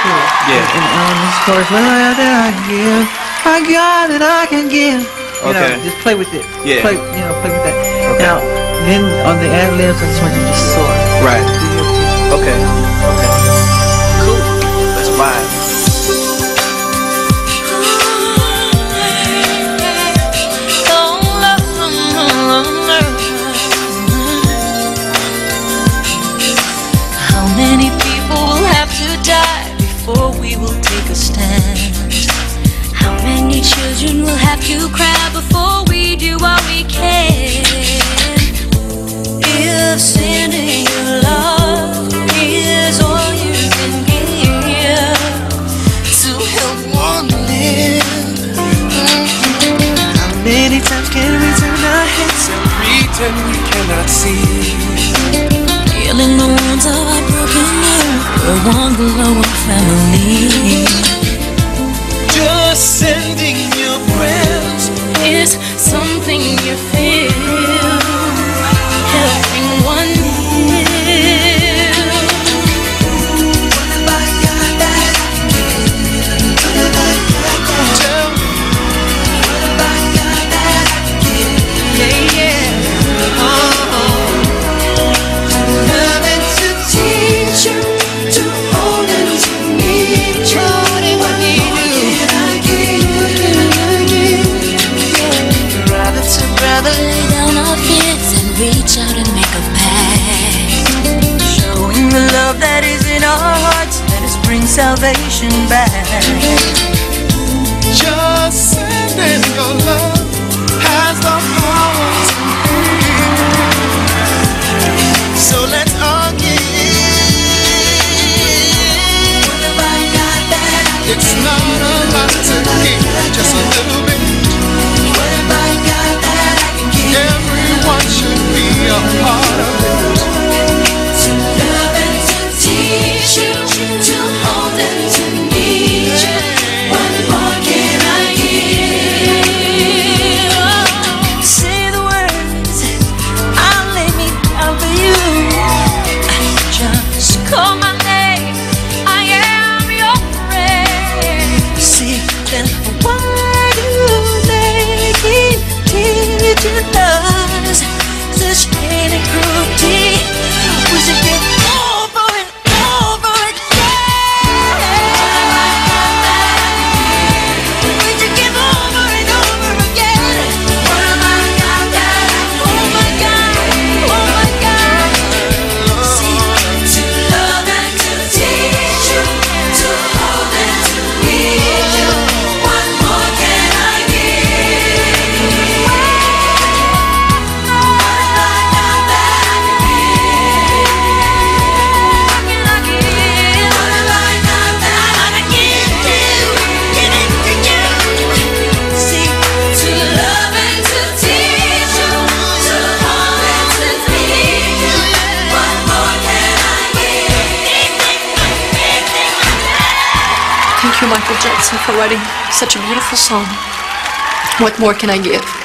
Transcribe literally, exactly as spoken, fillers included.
too. Yeah. And, and on this chorus, what I can give, I got it, I can give. You Okay. know, just play with it. Yeah. Play, you know, play with that. Okay. Now, then on the ad libs, I just want you to just soar. Right. Do your thing. Okay. Okay. Cool. Let's vibe. How many people will have to die before we will take a stand? How many children will have to cry before we do what we can? If sending your love is all you can give to help one live, How many times can we turn our heads and pretend we cannot see? healing the wounds of our broken earth, we're one global family. Just sending your prayers Is something you feel, helping one heal. Tell me, Yeah, yeah. oh, Love and to teach you, to hold and to need you. What can I give? What can I give? brother to brother, Lay down our fears and reach out and make a pact. Showing the love that is in our hearts, let us bring salvation back. just sending your love has the power to heal. So let's all give. It's not a lot to give, just a little bit. Everyone should be a part of it. To love and to teach you, to hold and to need you. What more can I give? Say the words, I'll lay me down for you. Just call my name, I am your friend. See, then why do they keep teaching us such hate and cruelty? We should get over it, over it, yeah. We should get over it, over again. Oh my God, oh my God. See, to love and to teach you, to hold and to need you. What more can I give? Thank you, Michael Jackson, for writing such a beautiful song. What more can I give?